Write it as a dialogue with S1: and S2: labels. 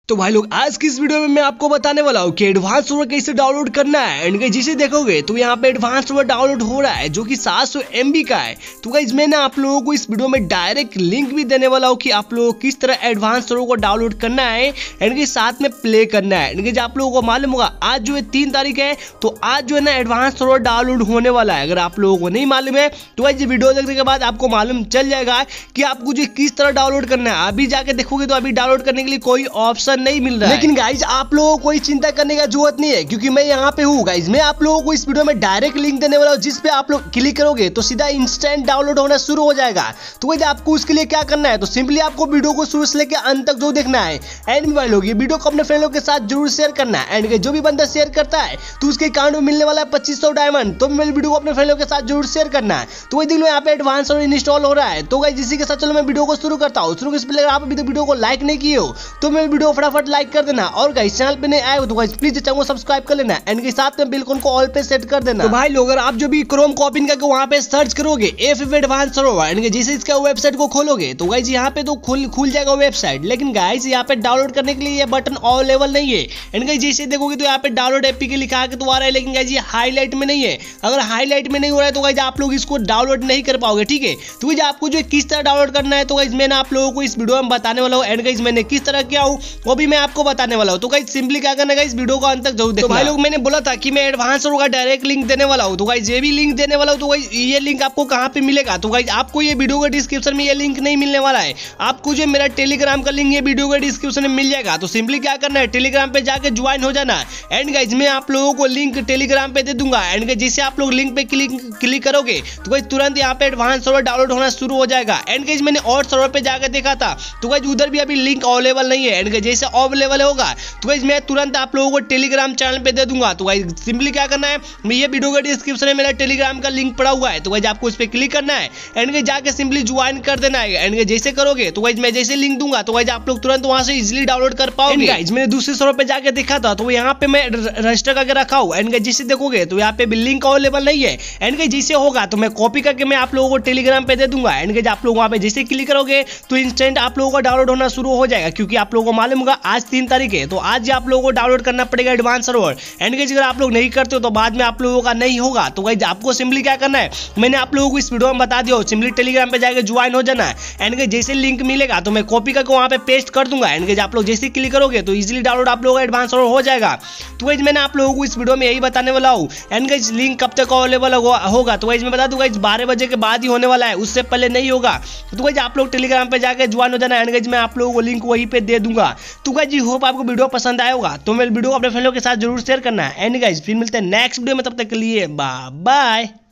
S1: तो भाई लोग आज की इस वीडियो में मैं आपको बताने वाला हूँ कि एडवांस सर्वर कैसे डाउनलोड करना है। एंड गाइस जिसे देखोगे तो यहाँ पे एडवांस सर्वर डाउनलोड हो रहा है जो कि 700 MB का है। तो गाइस मैं ना आप लोगों को इस वीडियो में डायरेक्ट लिंक भी देने वाला हूँ कि आप लोगों को किस तरह एडवांस सर्वर को डाउनलोड करना है एंड गाइस साथ में प्ले करना है। एंड गाइस आप लोगों को मालूम होगा आज जो है 3 तारीख है, तो आज जो है ना एडवांस सर्वर डाउनलोड होने वाला है। अगर आप लोगों को नहीं मालूम है तो गाइस वीडियो देखने के बाद आपको मालूम चल जाएगा कि आपको जो किस तरह डाउनलोड करना है। अभी जाके देखोगे तो अभी डाउनलोड करने के लिए कोई ऑप्शन नहीं मिल रहा है। लेकिन गाइज आप लोगों को कोई चिंता करने का जरूरत नहीं है क्योंकि मैं यहाँ पे हूँ। गाइज मैं आप लोगों को इस वीडियो में डायरेक्ट लिंक देने वाला हूँ जिस पे आप लोग क्लिक करोगे तो सीधा इंस्टेंट डाउनलोड होना शुरू हो जाएगा। तो गाइज आपको उसके लिए क्या करना है, तो सिंपली आपको वीडियो को शुरू से लेकर अंत तक जो देखना है। एंड भाई लोग ये वीडियो को अपने फ्रेंड लोग के साथ जरूर शेयर करना है। एंड जो भी बंदा शेयर करता है तो उसके अकाउंट में मिलने वाला है 2500 डायमंड। तो मेरे वीडियो को अपने फ्रेंड लोग के साथ जरूर शेयर करना है। तो वही देख लो यहाँ पे एडवांस सर्वर इंस्टॉल हो रहा है। तो गाइज इसी के साथ चलो मैं वीडियो को शुरू करता हूँ। शुरू से पहले आप अभी तक वीडियो को लाइक नहीं किए हो तो मेरे वीडियो फटाफट लाइक कर देना। और गाइज चैनल पे नहीं आए हो तो गाइस प्लीज चैनल को सब्सक्राइब कर लेना एंड के साथ में बिल्कुल को ऑल पे सेट कर देना। तो भाई लोग अगर आप जो भी क्रोम को ओपन करके वहां पे सर्च करोगे एफ एडवांस सर्वर एंड जैसे इसका वेबसाइट को खोलोगे तो गाइस यहाँ पे तो खुल जाएगा वेबसाइट। लेकिन गाइस यहाँ पे डाउनलोड करने के लिए ये बटन अवेलेबल नहीं है। एंड गाइस जैसे देखोगे तो यहाँ पे डाउनलोड एपीके लिखा के तो आ रहा है, लेकिन गाइस ये हाईलाइट में नहीं है। अगर हाईलाइट में नहीं हो रहा है तो गाइस आप लोग इसको डाउनलोड नहीं कर पाओगे, ठीक है। तो गाइस आपको जो किस तरह डाउनलोड करना है तो गाइस मैंने आप लोगों को इस वीडियो में बताने वाला हूँ। एंड गाइस मैंने किस तरह किया हूँ वो भी मैं आपको बताने वाला हूँ। तो गाइस सिंपली क्या करना है, इस वीडियो को अंत तक जरूर देखना। तो भाई लोग मैंने बोला था कि मैं एडवांस सर्वर का डायरेक्ट लिंक देने वाला हूं, तो गाइस ये भी लिंक देने वाला हूं। तो गाइस ये लिंक आपको कहां पे मिलेगा, तो गाइस आपको ये वीडियो के डिस्क्रिप्शन में ये लिंक नहीं मिलने वाला है। आपको जो मेरा टेलीग्राम का लिंक ये वीडियो के डिस्क्रिप्शन में मिल जाएगा। तो सिंपली क्या करना है, टेलीग्राम पे जाकर ज्वाइन हो जाना। एंड गाइस मैं आप लोगों को लिंक टेलीग्राम पे दे दूंगा। एंड जैसे आप लोग लिंक पे क्लिक करोगे तो गाइस तुरंत यहाँ पे एडवांस सर्वर डाउनलोड होना शुरू हो जाएगा। एंड गाइस मैंने और सर्वर पे जाकर देखा था तो गाइस उधर भी अभी लिंक अवेलेबल नहीं है। एंड जैसे अवेलेबल होगा तो गाइस मैं तुरंत आप लोगों को टेलीग्राम चैनल पे दे दूंगा। तो गाइस सिंपली क्या करना है, मैं ये वीडियो के डिस्क्रिप्शन में मेरा टेलीग्राम का लिंक पड़ा हुआ है। तो गाइस आपको इस पे क्लिक करना है एंड गाइस जाके सिंपली ज्वाइन कर देना है। एंड गाइस जैसे करोगे तो गाइस मैं जैसे लिंक दूंगा तो गाइस आप लोग तुरंत वहां से इजीली डाउनलोड कर पाओगे। गाइस मैंने दूसरे सर्वर पे जाके देखा था तो यहाँ पे मैं रजिस्टर करके रखा हूँ। एंड गाइस जैसे देखोगे तो यहाँ पे भी लिंक अवेलेबल नहीं है। एंड गाइस जैसे होगा तो मैं कॉपी करके मैं आप लोगों को टेलीग्राम पे दे दूंगा। एंड गाइस आप लोग वहां पे जैसे क्लिक करोगे तो इंस्टेंट आप लोगों का डाउनलोड होना शुरू हो जाएगा क्योंकि आप लोगों को मालूम होगा आज 3 तारीख है, तो आज आप लोगों को डाउनलोड करना पड़ेगा एडवांस सर्वर। एंड गाइस अगर आप लोग नहीं करते हो तो बाद में आप लोगों का नहीं होगा। तो गाइस आपको सिंपली क्या करना है, मैंने आप लोगों को इस वीडियो में बता दिया, सिंपली टेलीग्राम पे जाकर ज्वाइन हो जाना है। एंड गाइस जैसे लिंक मिलेगा तो मैं कॉपी करके वहां पे पेस्ट कर दूंगा। एंड गाइस आप लोग जैसे क्लिक करोगे तो इजीली डाउनलोड आप लोगों का एडवांस सर्वर हो जाएगा। तो गाइस मैंने आप लोगों को इस वीडियो में यही बताने वाला हूं। एंड गाइस लिंक कब तक अवेलेबल होगा तो गाइस मैं बता दूं गाइस 12 बजे के बाद ही होने वाला है, उससे पहले नहीं होगा। तो गाइस आप लोग टेलीग्राम पे जाकर ज्वाइन हो जाना। एंड गाइस मैं आप लोगों को लिंक वहीं पे दे दूंगा। तो गाइस जी होप आपको वीडियो पसंद आया होगा, तो मेरे वीडियो को अपने फ्रेंडों के साथ जरूर शेयर करना है। एंड गाइस फिर मिलते हैं नेक्स्ट वीडियो में, तब तक के लिए बाय बाय।